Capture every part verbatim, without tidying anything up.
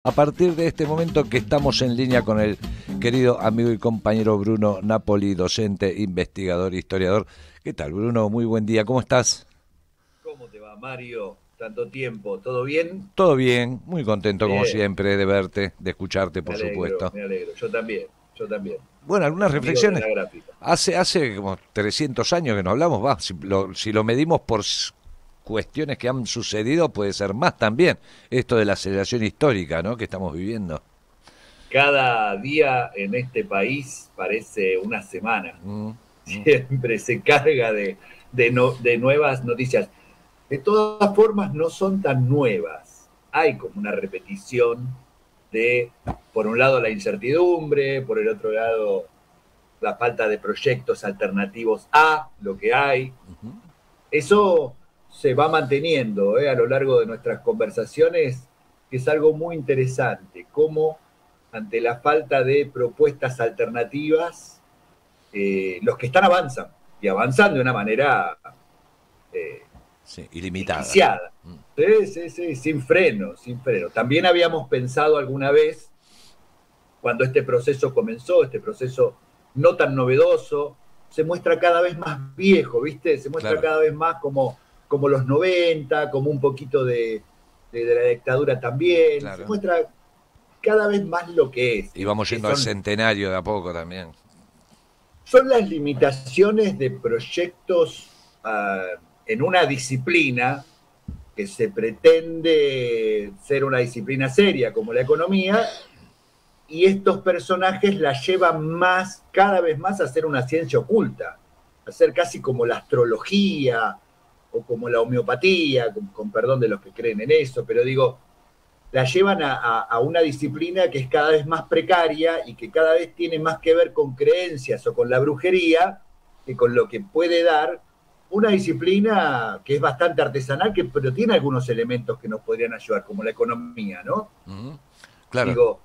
A partir de este momento que estamos en línea con el querido amigo y compañero Bruno Napoli, docente, investigador, historiador. ¿Qué tal, Bruno? Muy buen día, ¿cómo estás? ¿Cómo te va, Mario? Tanto tiempo, ¿todo bien? Todo bien, muy contento como Bien, siempre de verte, de escucharte, me por alegro, supuesto. me alegro. Yo también, yo también. Bueno, algunas Amigos de reflexiones. la gráfica. Hace, hace como trescientos años que no hablamos, va, si lo, si lo medimos por s- cuestiones que han sucedido, puede ser más también. Esto de la aceleración histórica, ¿no?, que estamos viviendo. Cada día en este país parece una semana. Mm, mm. Siempre se carga de, de, no- de nuevas noticias. De todas formas, no son tan nuevas. Hay como una repetición de, por un lado, la incertidumbre, por el otro lado, la falta de proyectos alternativos a lo que hay. Eso se va manteniendo ¿eh? a lo largo de nuestras conversaciones, que es algo muy interesante, cómo ante la falta de propuestas alternativas, eh, los que están avanzan, y avanzan de una manera eh, Sí, ilimitada. desquiciada, sí, sí, sí, sin freno, sin freno. También habíamos pensado alguna vez, cuando este proceso comenzó, este proceso no tan novedoso, se muestra cada vez más viejo, ¿viste? Se muestra Claro, cada vez más como, como los noventa, como un poquito de, de, de la dictadura también, se claro. muestra cada vez más lo que es, Y vamos que yendo al son, centenario de a poco también. son las limitaciones de proyectos uh, en una disciplina que se pretende ser una disciplina seria como la economía, y estos personajes la llevan más, cada vez más a ser una ciencia oculta, a ser casi como la astrología o como la homeopatía, con, con perdón de los que creen en eso, pero digo, la llevan a, a, a una disciplina que es cada vez más precaria y que cada vez tiene más que ver con creencias o con la brujería que con lo que puede dar una disciplina que es bastante artesanal, que, pero tiene algunos elementos que nos podrían ayudar, como la economía, ¿no? Ujú. Claro, Digo,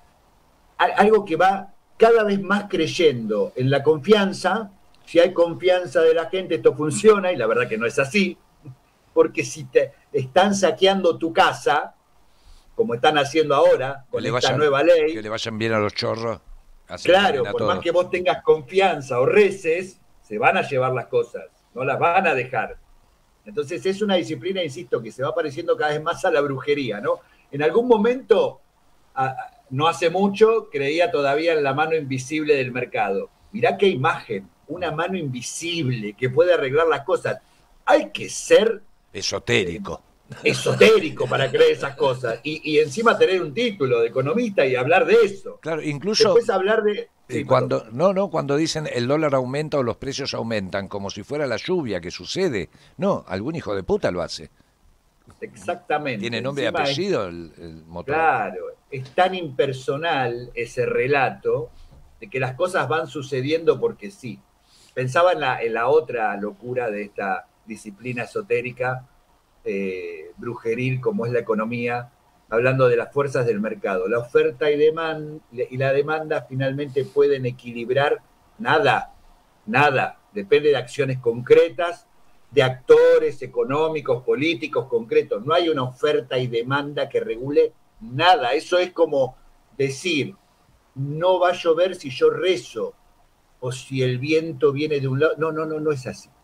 algo que va cada vez más creyendo en la confianza. Si hay confianza de la gente, esto funciona, y la verdad que no es así, porque si te están saqueando tu casa, como están haciendo ahora que con le esta vayan, nueva que ley, le vayan bien a los chorros, hacen bien claro, a por más todos. que vos tengas confianza o reces, se van a llevar las cosas, no las van a dejar. Entonces es una disciplina, insisto, que se va pareciendo cada vez más a la brujería, ¿no? En algún momento, a, no hace mucho, creía todavía en la mano invisible del mercado. Mirá qué imagen, una mano invisible que puede arreglar las cosas. Hay que ser eh, Esotérico. esotérico para creer esas cosas y, y encima tener un título de economista y hablar de eso. Claro, incluso Después hablar de... eh, Sí, perdón. cuando, no, no, cuando dicen el dólar aumenta o los precios aumentan, como si fuera la lluvia que sucede. No, algún hijo de puta lo hace. Exactamente. Tiene nombre y Encima es, apellido el, el motor. claro, es tan impersonal ese relato de que las cosas van sucediendo porque sí. Pensaba en la, en la otra locura de esta disciplina esotérica, eh, brujeril, como es la economía, hablando de las fuerzas del mercado. La oferta y, demand, y la demanda finalmente pueden equilibrar nada, nada. Depende de acciones concretas, de actores económicos, políticos concretos. No hay una oferta y demanda que regule nada. Eso es como decir, no va a llover si yo rezo o si el viento viene de un lado. No, no, no, no es así.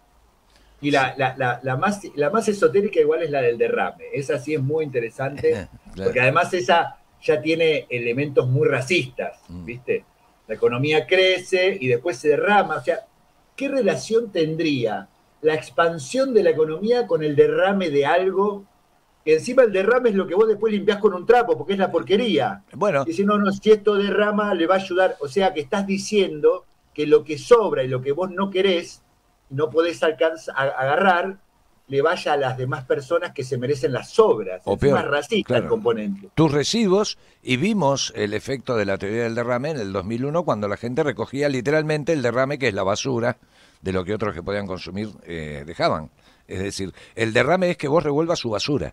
Y Sí. la, la, la, la, más, la más esotérica igual es la del derrame. Esa sí es muy interesante, Claro. porque además esa ya tiene elementos muy racistas, Mm. ¿viste? La economía crece y después se derrama. O sea, ¿qué relación tendría la expansión de la economía con el derrame de algo? Que encima el derrame es lo que vos después limpiás con un trapo, porque es la porquería. Bueno, Y si no, no, si esto derrama, le va a ayudar. O sea, que estás diciendo que lo que sobra y lo que vos no querés, no podés alcanzar, a, agarrar, le vaya a las demás personas que se merecen las sobras. o Encima es peor, racista el claro, componente. tus residuos, y vimos el efecto de la teoría del derrame en el dos mil uno cuando la gente recogía literalmente el derrame, que es la basura de lo que otros que podían consumir eh, dejaban. Es decir, el derrame es que vos revuelvas su basura.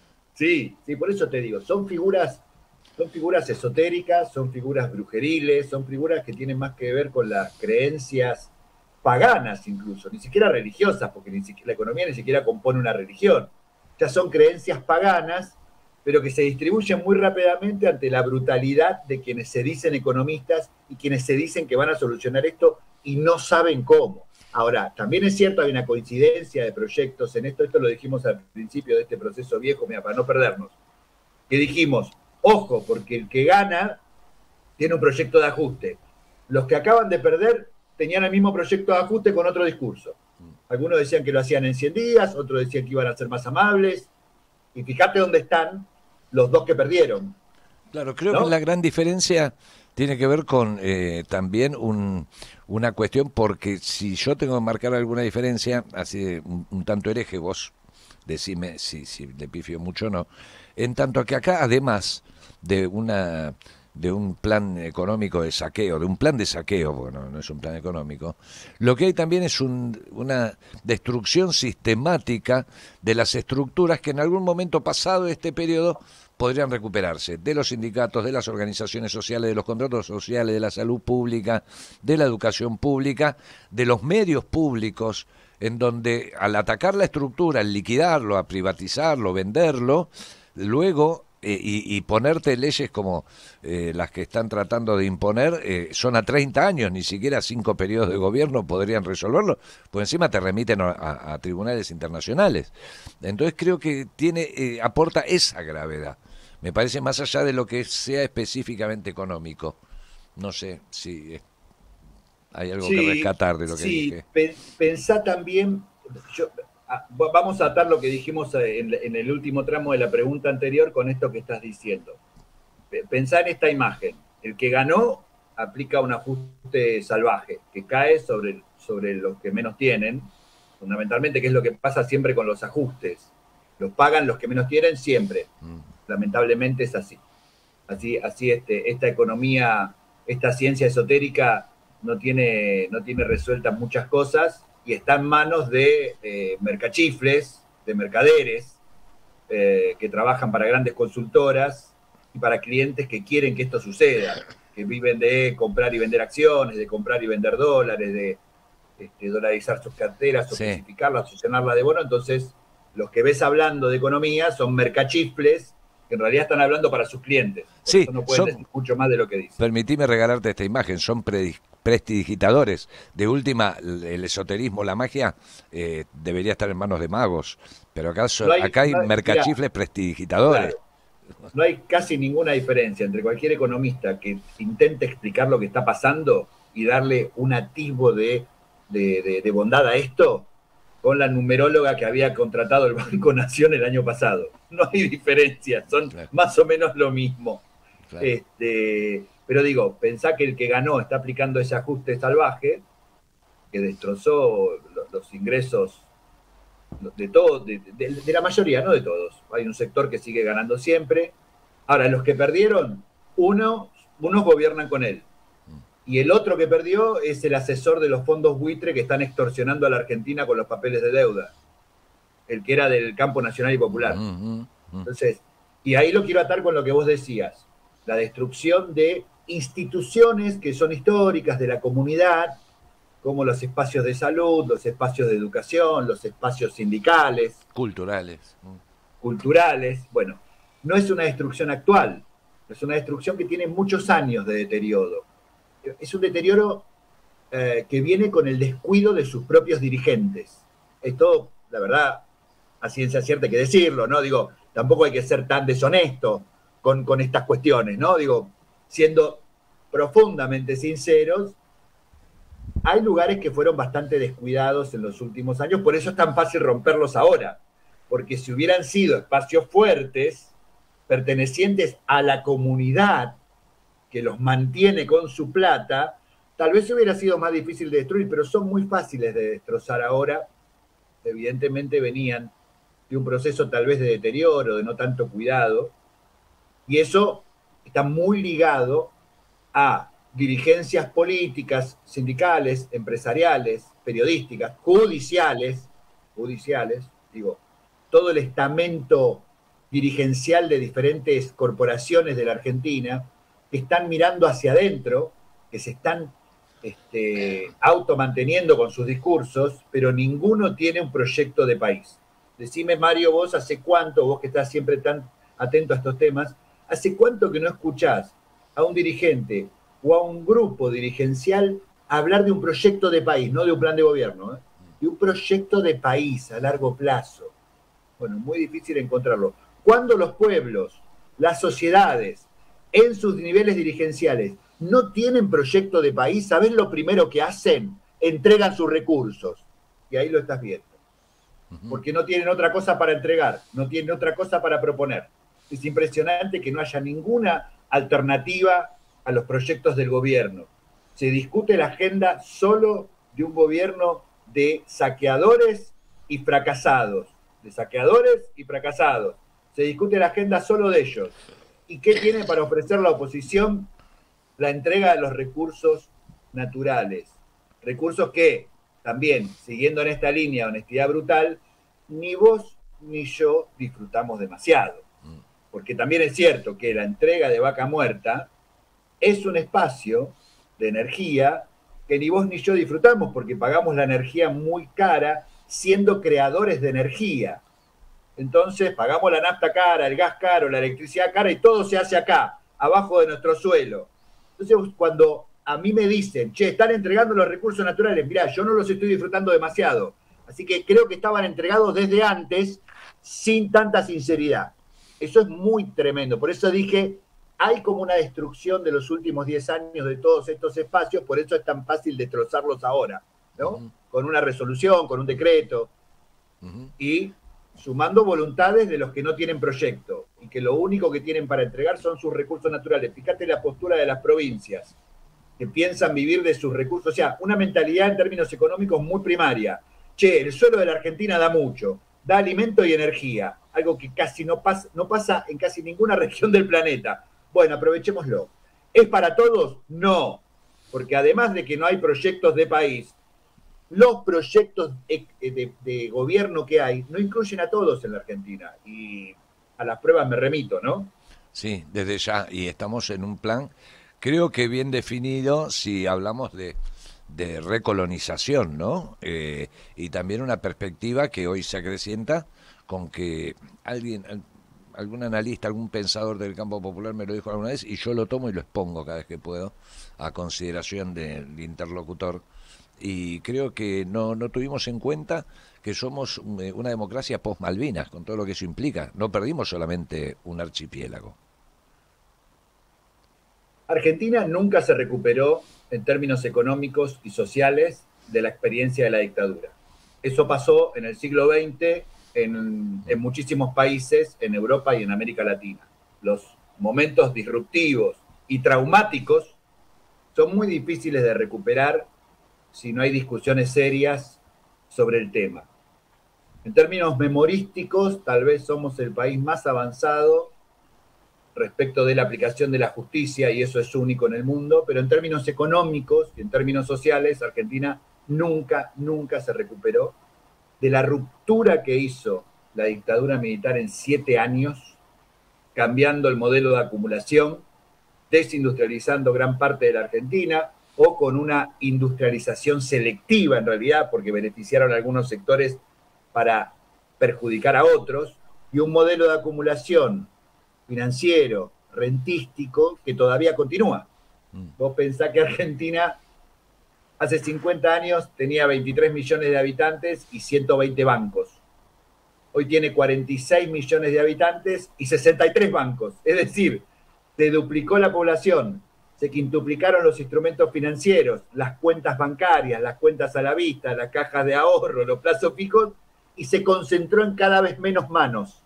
Sí, sí, por eso te digo, son figuras, son figuras esotéricas, son figuras brujeriles, son figuras que tienen más que ver con las creencias paganas incluso, ni siquiera religiosas, porque ni siquiera, la economía ni siquiera compone una religión. Ya son creencias paganas pero que se distribuyen muy rápidamente ante la brutalidad de quienes se dicen economistas y quienes se dicen que van a solucionar esto y no saben cómo. Ahora, también es cierto, hay una coincidencia de proyectos en esto, esto lo dijimos al principio de este proceso viejo, mira, para no perdernos, que dijimos, ojo, porque el que gana tiene un proyecto de ajuste. Los que acaban de perder tenían el mismo proyecto de ajuste con otro discurso. Algunos decían que lo hacían en cien días, otros decían que iban a ser más amables, y fíjate dónde están los dos que perdieron. Claro, creo ¿no? que la gran diferencia tiene que ver con eh, también un, una cuestión, porque si yo tengo que marcar alguna diferencia, así un, un tanto hereje, vos decime si, si le pifio mucho o no, en tanto que acá, además de una de un plan económico de saqueo, de un plan de saqueo, bueno, no es un plan económico, lo que hay también es un, una destrucción sistemática de las estructuras que en algún momento pasado este periodo podrían recuperarse, de los sindicatos, de las organizaciones sociales, de los contratos sociales, de la salud pública, de la educación pública, de los medios públicos, en donde al atacar la estructura, al liquidarlo, a privatizarlo, venderlo, luego eh, y, y ponerte leyes como eh, las que están tratando de imponer, eh, son a treinta años, ni siquiera cinco periodos de gobierno podrían resolverlo, pues encima te remiten a, a, a tribunales internacionales. Entonces creo que tiene eh, aporta esa gravedad. Me parece más allá de lo que sea específicamente económico. No sé si eh, hay algo sí, que rescatar de lo que sí, dije. Pe pensá también, yo, a, vamos a atar lo que dijimos en, en el último tramo de la pregunta anterior con esto que estás diciendo. Pensá en esta imagen. El que ganó aplica un ajuste salvaje, que cae sobre, sobre los que menos tienen, fundamentalmente, que es lo que pasa siempre con los ajustes. Los pagan los que menos tienen siempre. Mm. Lamentablemente es así. Así, así este, esta economía, esta ciencia esotérica no tiene, no tiene resueltas muchas cosas y está en manos de eh, mercachifles, de mercaderes, eh, que trabajan para grandes consultoras y para clientes que quieren que esto suceda, que viven de comprar y vender acciones, de comprar y vender dólares, de este, dolarizar sus carteras, o Sí. clasificarlas, o llenarlas de bono. Entonces, los que ves hablando de economía son mercachifles que en realidad están hablando para sus clientes. Por sí, eso no pueden son, decir mucho más de lo que dicen. Permitime regalarte esta imagen, son prestidigitadores. De última, el esoterismo, la magia, eh, debería estar en manos de magos, pero acá, so, no hay, acá hay no hay, mercachifles mira, prestidigitadores. Claro, no hay casi ninguna diferencia entre cualquier economista que intente explicar lo que está pasando y darle un atisbo de, de, de, de bondad a esto, con la numeróloga que había contratado el Banco Nación el año pasado. No hay diferencia, son claro. más o menos lo mismo. Claro. Este, pero digo, pensá que el que ganó está aplicando ese ajuste salvaje que destrozó los, los ingresos de todos, de, de, de la mayoría, no de todos. Hay un sector que sigue ganando siempre. Ahora, los que perdieron, uno, unos gobiernan con él. Y el otro que perdió es el asesor de los fondos buitre que están extorsionando a la Argentina con los papeles de deuda. El que era del campo nacional y popular. Uh, uh, uh. Entonces, y ahí lo quiero atar con lo que vos decías. La destrucción de instituciones que son históricas de la comunidad, como los espacios de salud, los espacios de educación, los espacios sindicales. Culturales. Culturales. Bueno, no es una destrucción actual. Es una destrucción que tiene muchos años de deterioro. Es un deterioro eh, que viene con el descuido de sus propios dirigentes. Esto, la verdad, a ciencia cierta hay que decirlo, ¿no? Digo, tampoco hay que ser tan deshonesto con, con estas cuestiones, ¿no? Digo, siendo profundamente sinceros, hay lugares que fueron bastante descuidados en los últimos años, por eso es tan fácil romperlos ahora, porque si hubieran sido espacios fuertes, pertenecientes a la comunidad, que los mantiene con su plata, tal vez hubiera sido más difícil de destruir, pero son muy fáciles de destrozar ahora. Evidentemente venían de un proceso tal vez de deterioro, de no tanto cuidado, y eso está muy ligado a dirigencias políticas, sindicales, empresariales, periodísticas, judiciales, judiciales, digo, todo el estamento dirigencial de diferentes corporaciones de la Argentina, que están mirando hacia adentro, que se están este, automanteniendo con sus discursos, pero ninguno tiene un proyecto de país. Decime, Mario, vos hace cuánto, vos que estás siempre tan atento a estos temas, ¿hace cuánto que no escuchás a un dirigente o a un grupo dirigencial hablar de un proyecto de país, no de un plan de gobierno, ¿eh? de un proyecto de país a largo plazo? Bueno, muy difícil encontrarlo. Cuando los pueblos, las sociedades, en sus niveles dirigenciales, no tienen proyecto de país, ¿sabés lo primero que hacen? Entregan sus recursos. Y ahí lo estás viendo. Porque no tienen otra cosa para entregar, no tienen otra cosa para proponer. Es impresionante que no haya ninguna alternativa a los proyectos del gobierno. Se discute la agenda solo de un gobierno de saqueadores y fracasados. De saqueadores y fracasados. Se discute la agenda solo de ellos. ¿Y qué tiene para ofrecer la oposición? La entrega de los recursos naturales. Recursos que, también, siguiendo en esta línea de honestidad brutal, ni vos ni yo disfrutamos demasiado. Porque también es cierto que la entrega de vaca muerta es un espacio de energía que ni vos ni yo disfrutamos porque pagamos la energía muy cara siendo creadores de energía. Entonces pagamos la nafta cara, el gas caro, la electricidad cara y todo se hace acá, abajo de nuestro suelo. Entonces cuando a mí me dicen, che, están entregando los recursos naturales, mirá, yo no los estoy disfrutando demasiado. Así que creo que estaban entregados desde antes sin tanta sinceridad. Eso es muy tremendo. Por eso dije, hay como una destrucción de los últimos diez años de todos estos espacios, por eso es tan fácil destrozarlos ahora, ¿no? Uh-huh. Con una resolución, con un decreto. Uh-huh. Y sumando voluntades de los que no tienen proyecto y que lo único que tienen para entregar son sus recursos naturales. Fíjate la postura de las provincias, que piensan vivir de sus recursos. O sea, una mentalidad en términos económicos muy primaria. Che, el suelo de la Argentina da mucho, da alimento y energía, algo que casi no pasa, no pasa en casi ninguna región del planeta. Bueno, aprovechémoslo. ¿Es para todos? No, porque además de que no hay proyectos de país, los proyectos de, de, de gobierno que hay no incluyen a todos en la Argentina. Y a las pruebas me remito, ¿no? Sí, desde ya. Y estamos en un plan, creo que bien definido, si hablamos de, de recolonización, ¿no? Eh, y también una perspectiva que hoy se acrecienta con que alguien, algún analista, algún pensador del campo popular me lo dijo alguna vez y yo lo tomo y lo expongo cada vez que puedo a consideración del interlocutor. Y creo que no, no tuvimos en cuenta que somos una democracia post-Malvinas, con todo lo que eso implica. No perdimos solamente un archipiélago. Argentina nunca se recuperó en términos económicos y sociales de la experiencia de la dictadura. Eso pasó en el siglo veinte en, en muchísimos países, en Europa y en América Latina. Los momentos disruptivos y traumáticos son muy difíciles de recuperar si no hay discusiones serias sobre el tema. En términos memorísticos, tal vez somos el país más avanzado respecto de la aplicación de la justicia, y eso es único en el mundo, pero en términos económicos y en términos sociales, Argentina nunca, nunca se recuperó de la ruptura que hizo la dictadura militar en siete años, cambiando el modelo de acumulación, desindustrializando gran parte de la Argentina, o con una industrialización selectiva en realidad, porque beneficiaron a algunos sectores para perjudicar a otros, y un modelo de acumulación financiero, rentístico, que todavía continúa. Mm. Vos pensás que Argentina hace cincuenta años tenía veintitrés millones de habitantes y ciento veinte bancos. Hoy tiene cuarenta y seis millones de habitantes y sesenta y tres bancos. Es decir, se duplicó la población, se quintuplicaron los instrumentos financieros, las cuentas bancarias, las cuentas a la vista, las cajas de ahorro, los plazos fijos, y se concentró en cada vez menos manos.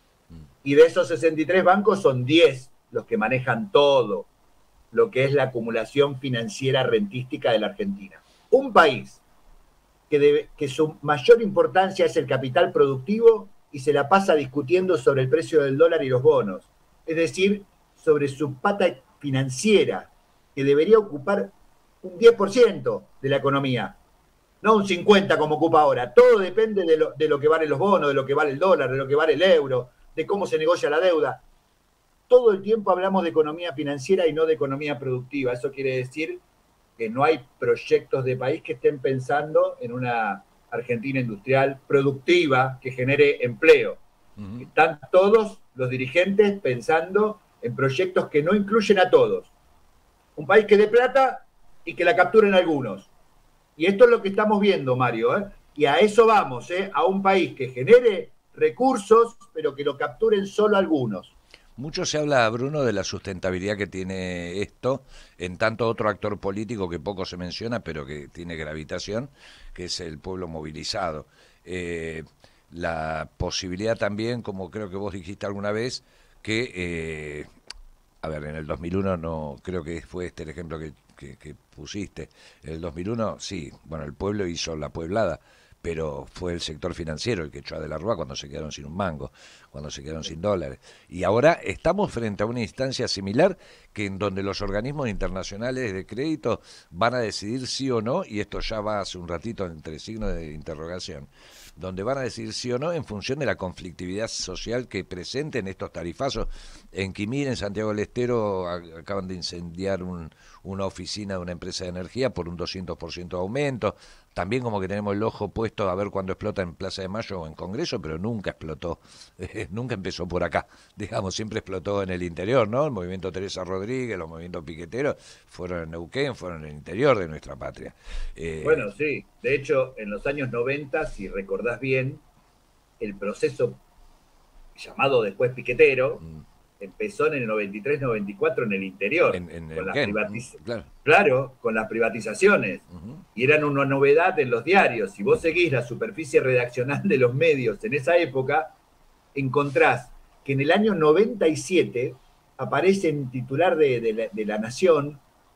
Y de esos sesenta y tres bancos son diez los que manejan todo lo que es la acumulación financiera rentística de la Argentina. Un país que, debe, que su mayor importancia es el capital productivo y se la pasa discutiendo sobre el precio del dólar y los bonos. Es decir, sobre su pata financiera, que debería ocupar un diez por ciento de la economía, no un cincuenta por ciento como ocupa ahora. Todo depende de lo, de lo que valen los bonos, de lo que vale el dólar, de lo que vale el euro, de cómo se negocia la deuda. Todo el tiempo hablamos de economía financiera y no de economía productiva. Eso quiere decir que no hay proyectos de país que estén pensando en una Argentina industrial productiva que genere empleo. Uh-huh. Están todos los dirigentes pensando en proyectos que no incluyen a todos. Un país que dé plata y que la capturen algunos. Y esto es lo que estamos viendo, Mario, ¿eh? Y a eso vamos, ¿eh? A un país que genere recursos, pero que lo capturen solo algunos. Mucho se habla, Bruno, de la sustentabilidad que tiene esto, en tanto otro actor político que poco se menciona, pero que tiene gravitación, que es el pueblo movilizado. Eh, la posibilidad también, como creo que vos dijiste alguna vez, que, eh, a ver, en el dos mil uno no, creo que fue este el ejemplo que, que, que pusiste, en el dos mil uno sí, bueno, el pueblo hizo la pueblada, pero fue el sector financiero el que echó a De la Rúa cuando se quedaron sin un mango, cuando se quedaron sin dólares. Y ahora estamos frente a una instancia similar que en donde los organismos internacionales de crédito van a decidir sí o no, y esto ya va hace un ratito entre signos de interrogación, donde van a decidir sí o no en función de la conflictividad social que presenten estos tarifazos. En Quimir, en Santiago del Estero, acaban de incendiar un, una oficina de una empresa de energía por un doscientos por ciento de aumento. También como que tenemos el ojo puesto a ver cuándo explota en Plaza de Mayo o en Congreso, pero nunca explotó, eh, nunca empezó por acá, digamos, siempre explotó en el interior, ¿no? El movimiento Teresa Rodríguez, los movimientos piqueteros fueron en Neuquén, fueron en el interior de nuestra patria. Eh... Bueno, sí, de hecho, en los años noventa, si recordás bien, el proceso llamado después piquetero, mm. empezó en el noventa y tres noventa y cuatro en el interior, en, en con el las privatiz- claro. claro, con las privatizaciones, uh-huh. y eran una novedad en los diarios. Si vos seguís la superficie redaccional de los medios en esa época, encontrás que en el año noventa y siete aparece en titular de, de, la, de La Nación,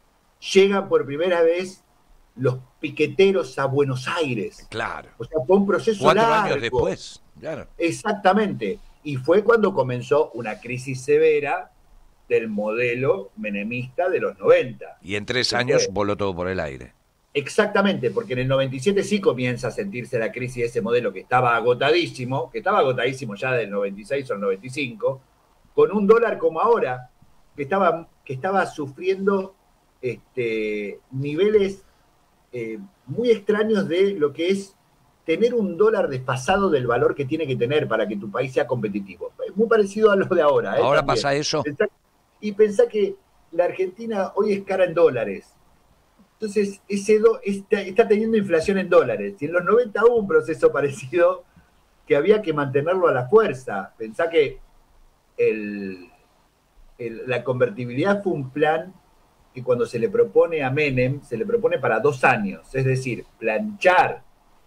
llegan por primera vez los piqueteros a Buenos Aires. Claro. O sea, fue un proceso Cuatro largo. años después, claro. Exactamente. Y fue cuando comenzó una crisis severa del modelo menemista de los noventa. Y en tres años voló todo por el aire. Exactamente, porque en el noventa y siete sí comienza a sentirse la crisis de ese modelo que estaba agotadísimo, que estaba agotadísimo ya del noventa y seis o el noventa y cinco, con un dólar como ahora, que estaba, que estaba sufriendo este, niveles eh, muy extraños de lo que es tener un dólar desfasado del valor que tiene que tener para que tu país sea competitivo. Es muy parecido a lo de ahora. ¿eh? Ahora También. Pasa eso. Pensá, y pensá que la Argentina hoy es cara en dólares. Entonces, ese do, está, está teniendo inflación en dólares. Y en los noventa hubo un proceso parecido que había que mantenerlo a la fuerza. Pensá que el, el, la convertibilidad fue un plan que cuando se le propone a Menem, se le propone para dos años. Es decir, planchar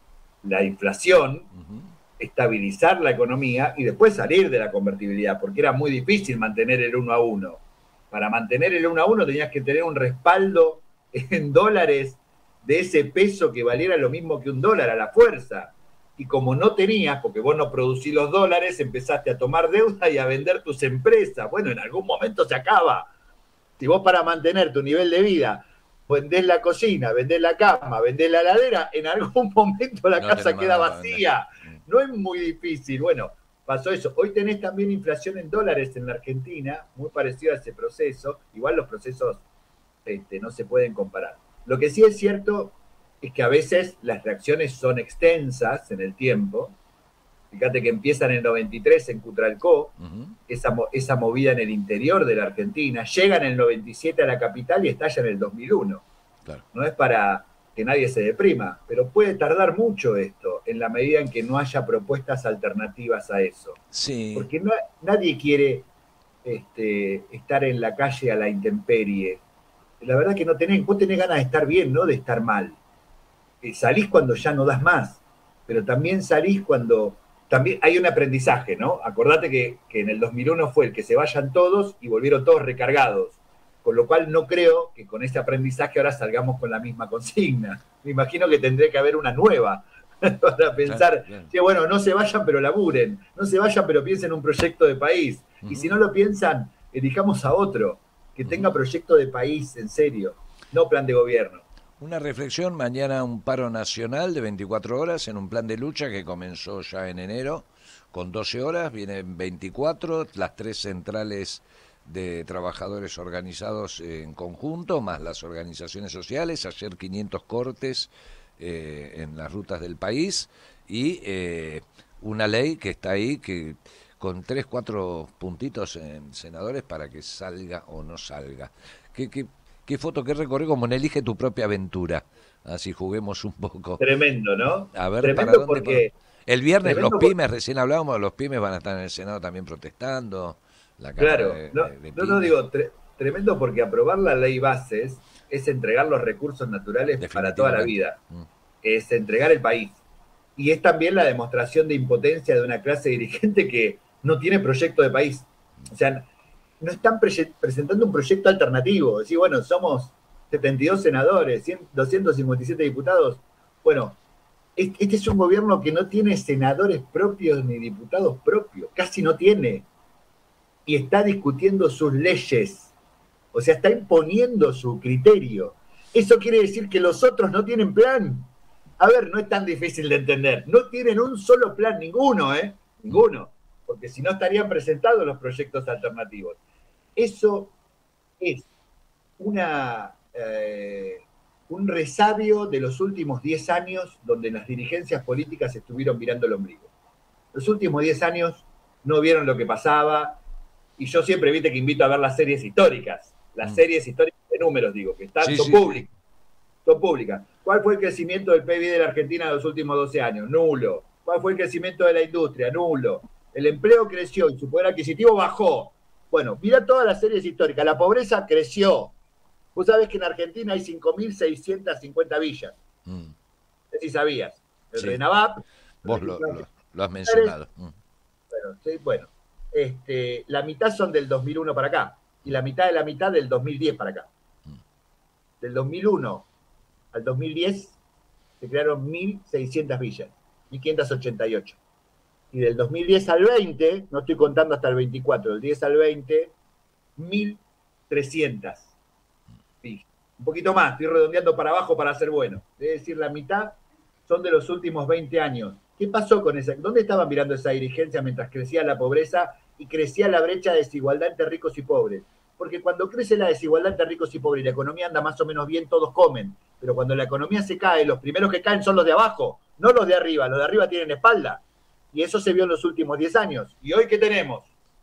la inflación, uh-huh. estabilizar la economía y después salir de la convertibilidad, porque era muy difícil mantener el uno a uno. Para mantener el uno a uno tenías que tener un respaldo en dólares de ese peso que valiera lo mismo que un dólar a la fuerza. Y como no tenías, porque vos no producís los dólares, empezaste a tomar deuda y a vender tus empresas. Bueno, en algún momento se acaba. Si vos para mantener tu nivel de vida vendés la cocina, vendés la cama, vendés la heladera, en algún momento la no casa queda vacía. No es muy difícil. Bueno, pasó eso. Hoy tenés también inflación en dólares en la Argentina, muy parecido a ese proceso. Igual los procesos este, no se pueden comparar. Lo que sí es cierto es que a veces las reacciones son extensas en el tiempo. Fíjate que empiezan en el noventa y tres en Cutralcó, uh-huh. esa, esa movida en el interior de la Argentina, llegan en el noventa y siete a la capital y estalla en el dos mil uno. Claro. No es para que nadie se deprima, pero puede tardar mucho esto, en la medida en que no haya propuestas alternativas a eso. Sí. Porque no, nadie quiere este, estar en la calle a la intemperie. La verdad que no tenés, vos tenés ganas de estar bien, no de estar mal. Eh, salís cuando ya no das más, pero también salís cuando... También hay un aprendizaje, ¿no? Acordate que, que en el dos mil uno fue el que se vayan todos y volvieron todos recargados. Con lo cual no creo que con ese aprendizaje ahora salgamos con la misma consigna. Me imagino que tendría que haber una nueva para pensar, claro, claro. bueno, no se vayan pero laburen, no se vayan pero piensen en un proyecto de país. Uh-huh. Y si no lo piensan, elijamos a otro que uh-huh. tenga proyecto de país en serio, no plan de gobierno. Una reflexión, mañana un paro nacional de veinticuatro horas en un plan de lucha que comenzó ya en enero con doce horas, vienen veinticuatro, las tres centrales de trabajadores organizados en conjunto, más las organizaciones sociales, ayer quinientos cortes eh, en las rutas del país y eh, una ley que está ahí que con tres, cuatro puntitos en senadores para que salga o no salga. ¿Qué, qué, qué foto, qué recorrido, como en Elige tu propia aventura? Así juguemos un poco. Tremendo, ¿no? A ver, ¿para Tremendo dónde? porque... El viernes los Tremendo pymes, recién hablábamos, los pymes van a estar en el Senado también protestando, la Cámara Claro, de, no, de, de no, no pymes. digo tre- tremendo porque aprobar la ley bases es entregar los recursos naturales para toda la Definitivamente. vida, Mm. es entregar el país. Y es también la demostración de impotencia de una clase dirigente que no tiene proyecto de país. O sea, no están pre- presentando un proyecto alternativo. Decir, bueno, somos setenta y dos senadores, cien, doscientos cincuenta y siete diputados. Bueno, este, este es un gobierno que no tiene senadores propios ni diputados propios, casi no tiene. Y está discutiendo sus leyes. O sea, está imponiendo su criterio. Eso quiere decir que los otros no tienen plan. A ver, no es tan difícil de entender. No tienen un solo plan, ninguno, ¿eh? Ninguno. Porque si no estarían presentados los proyectos alternativos. Eso es una, eh, un resabio de los últimos diez años donde las dirigencias políticas estuvieron mirando el ombligo. Los últimos diez años no vieron lo que pasaba, y yo siempre, viste, que invito a ver las series históricas, las Mm. series históricas de números, digo, que están, Sí, son sí, públicas, son públicas. ¿Cuál fue el crecimiento del P I B de la Argentina en los últimos doce años? Nulo. ¿Cuál fue el crecimiento de la industria? Nulo. El empleo creció y su poder adquisitivo bajó. Bueno, mira todas las series históricas. La pobreza creció. Vos sabés que en Argentina hay cinco mil seiscientas cincuenta villas. Mm. No sé si sabías. El Sí. RENAVAP. Vos lo, lo, lo has mencionado. Mm. Bueno, sí, bueno. Este, la mitad son del dos mil uno para acá y la mitad de la mitad del dos mil diez para acá. Del dos mil uno al dos mil diez se crearon mil seiscientas villas, mil quinientas ochenta y ocho. Y del dos mil diez al veinte, no estoy contando hasta el veinticuatro, del diez al veinte, mil trescientas villas. Un poquito más, estoy redondeando para abajo para ser bueno. Es decir, la mitad son de los últimos veinte años. ¿Qué pasó con esa? ¿Dónde estaban mirando esa dirigencia mientras crecía la pobreza y crecía la brecha de desigualdad entre ricos y pobres? Porque cuando crece la desigualdad entre ricos y pobres y la economía anda más o menos bien, todos comen. Pero cuando la economía se cae, los primeros que caen son los de abajo, no los de arriba. Los de arriba tienen espalda. Y eso se vio en los últimos diez años. ¿Y hoy qué tenemos?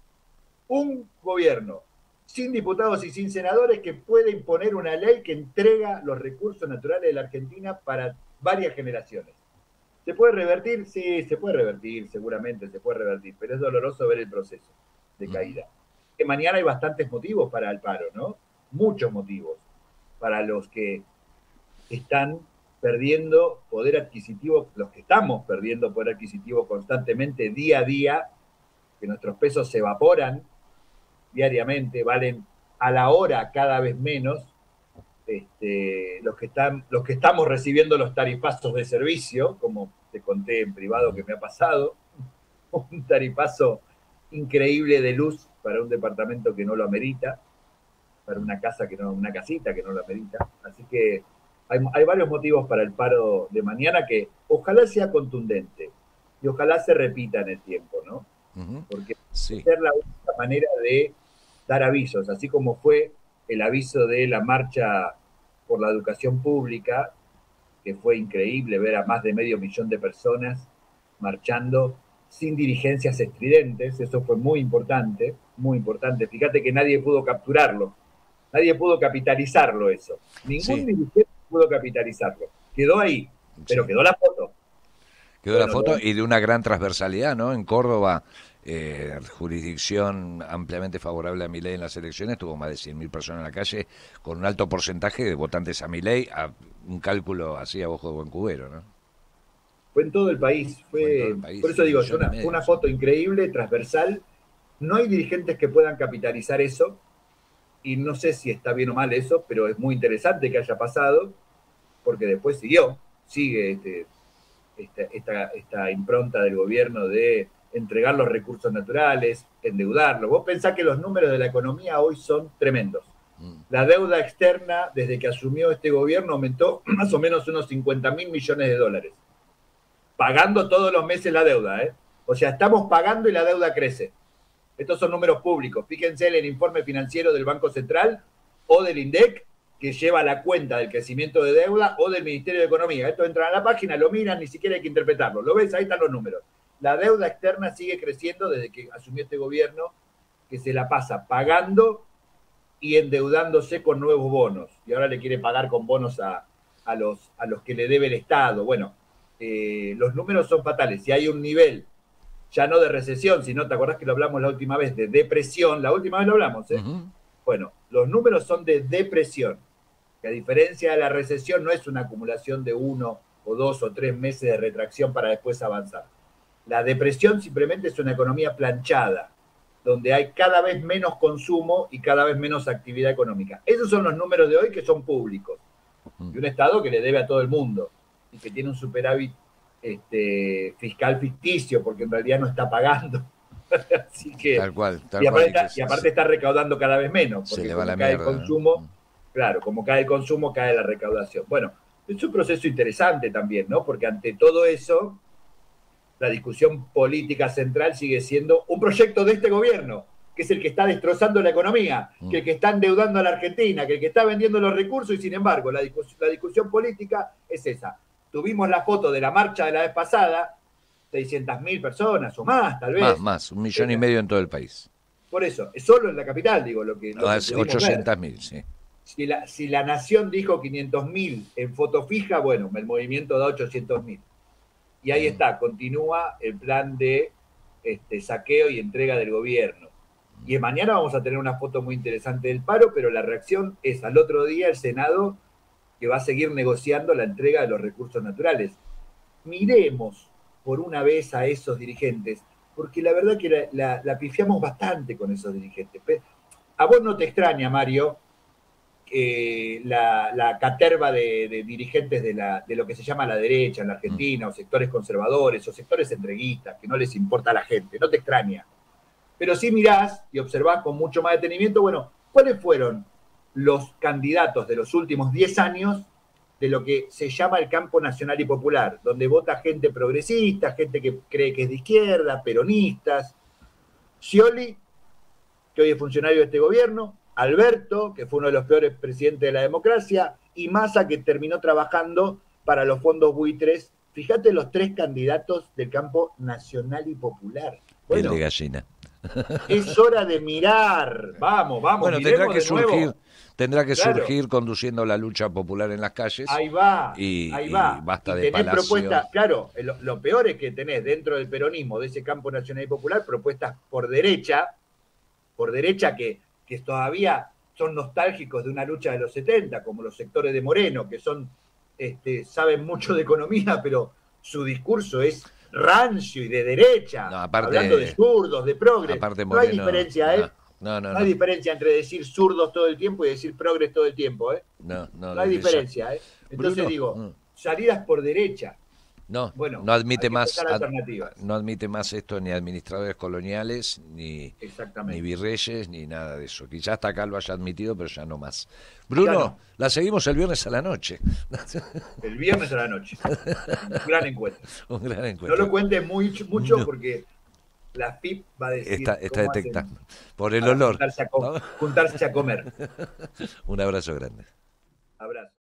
Un gobierno sin diputados y sin senadores que puede imponer una ley que entrega los recursos naturales de la Argentina para varias generaciones. ¿Se puede revertir? Sí, se puede revertir, seguramente se puede revertir, pero es doloroso ver el proceso de caída. Que mañana hay bastantes motivos para el paro, ¿no? Muchos motivos para los que están perdiendo poder adquisitivo, los que estamos perdiendo poder adquisitivo constantemente, día a día, que nuestros pesos se evaporan diariamente, valen a la hora cada vez menos. Este, los, que están, los que estamos recibiendo los tarifazos de servicio, como te conté en privado que me ha pasado, un tarifazo increíble de luz para un departamento que no lo amerita, para una casa que no, una casita que no lo amerita. Así que hay, hay varios motivos para el paro de mañana que ojalá sea contundente y ojalá se repita en el tiempo, ¿no? Uh-huh. Porque Sí. es la única manera de dar avisos, así como fue el aviso de la marcha por la educación pública, que fue increíble ver a más de medio millón de personas marchando sin dirigencias estridentes. Eso fue muy importante, muy importante. Fíjate que nadie pudo capturarlo, nadie pudo capitalizarlo eso. Ningún Sí. dirigente pudo capitalizarlo. Quedó ahí, pero Sí. quedó la foto. Quedó Bueno, la foto bueno. y de una gran transversalidad, ¿no? En Córdoba, eh, jurisdicción ampliamente favorable a Milei en las elecciones, tuvo más de cien mil personas en la calle, con un alto porcentaje de votantes a Milei, a un cálculo así a ojo de buen cubero, ¿no? Fue en todo el país. Fue, Fue en todo el país, por eso un digo, es millón y una, medio, una sí. foto increíble, transversal. No hay dirigentes que puedan capitalizar eso, y no sé si está bien o mal eso, pero es muy interesante que haya pasado, porque después siguió, sigue este, esta, esta, esta impronta del gobierno de entregar los recursos naturales, endeudarlos. Vos pensás que los números de la economía hoy son tremendos. Mm. La deuda externa, desde que asumió este gobierno, aumentó más o menos unos cincuenta mil millones de dólares. Pagando todos los meses la deuda, ¿eh? O sea, estamos pagando y la deuda crece. Estos son números públicos. Fíjense en el informe financiero del Banco Central o del INDEC, que lleva la cuenta del crecimiento de deuda, o del Ministerio de Economía. Esto entran a la página, lo miran, ni siquiera hay que interpretarlo. ¿Lo ves? Ahí están los números. La deuda externa sigue creciendo desde que asumió este gobierno, que se la pasa pagando y endeudándose con nuevos bonos. Y ahora le quiere pagar con bonos a, a, los, a los que le debe el Estado. Bueno, eh, los números son fatales. Si hay un nivel, ya no de recesión, sino, ¿te acordás que lo hablamos la última vez? De depresión. La última vez lo hablamos, ¿eh? Uh-huh. Bueno, los números son de depresión, que a diferencia de la recesión no es una acumulación de uno o dos o tres meses de retracción para después avanzar. La depresión simplemente es una economía planchada, donde hay cada vez menos consumo y cada vez menos actividad económica. Esos son los números de hoy que son públicos. Y un Estado que le debe a todo el mundo y que tiene un superávit este, fiscal ficticio, porque en realidad no está pagando. Así que, tal cual, tal y, aparte cual está, y aparte está recaudando cada vez menos, porque se le va como la cae mierda, el consumo, ¿no? Claro, como cae el consumo, cae la recaudación. Bueno, es un proceso interesante también, ¿no? Porque ante todo eso, la discusión política central sigue siendo un proyecto de este gobierno, que es el que está destrozando la economía, mm. que el que está endeudando a la Argentina, que el que está vendiendo los recursos, y sin embargo, la, discus la discusión política es esa. Tuvimos la foto de la marcha de la vez pasada, seiscientas mil personas o más, tal vez. Más, más, un millón y medio en todo el país. Por eso, es solo en la capital, digo, lo que... Lo no, que es ochocientas mil, sí. Si la, si la Nación dijo quinientos mil en foto fija, bueno, el movimiento da ochocientos mil. Y ahí está, continúa el plan de este, saqueo y entrega del gobierno. Y mañana vamos a tener una foto muy interesante del paro, pero la reacción es al otro día el Senado que va a seguir negociando la entrega de los recursos naturales. Miremos por una vez a esos dirigentes, porque la verdad que la, la, la pifiamos bastante con esos dirigentes. A vos no te extraña, Mario, Eh, la, la caterva de, de dirigentes de, la, de lo que se llama la derecha en la Argentina, mm. o sectores conservadores, o sectores entreguistas, que no les importa a la gente, no te extraña. Pero sí mirás y observás con mucho más detenimiento, bueno, ¿cuáles fueron los candidatos de los últimos diez años de lo que se llama el campo nacional y popular, donde vota gente progresista, gente que cree que es de izquierda, peronistas? Scioli, que hoy es funcionario de este gobierno, Alberto, que fue uno de los peores presidentes de la democracia, y Massa, que terminó trabajando para los fondos buitres. Fíjate los tres candidatos del campo nacional y popular. Bueno, el de gallina. Es hora de mirar. Vamos, vamos. Bueno, tendrá que surgir, nuevo. tendrá que claro. surgir conduciendo la lucha popular en las calles. Ahí va, y, ahí va. Y basta y de tenés palacio. propuestas, claro, lo, lo peor es que tenés dentro del peronismo, de ese campo nacional y popular, propuestas por derecha, por derecha que que todavía son nostálgicos de una lucha de los setenta, como los sectores de Moreno, que son este, saben mucho de economía, pero su discurso es rancio y de derecha, no, aparte, hablando de zurdos, de progres. Aparte Moreno, no hay diferencia, ¿eh? No, no, no, no hay no. diferencia entre decir zurdos todo el tiempo y decir progres todo el tiempo, ¿eh? No, no, no hay diferencia, ¿eh? Entonces Bruno, digo, mm. salidas por derecha. No, bueno, no admite más ad, no admite más esto ni administradores coloniales, ni, ni virreyes, ni nada de eso. Quizás hasta acá lo haya admitido, pero ya no más. Bruno, no. La seguimos el viernes a la noche. El viernes a la noche. Un gran encuentro. Un gran encuentro. No lo cuentes muy, mucho no. porque la F I P va a decir... Está, está detectando. Por el olor. Juntarse a, com ¿no? juntarse a comer. Un abrazo grande. Abrazo.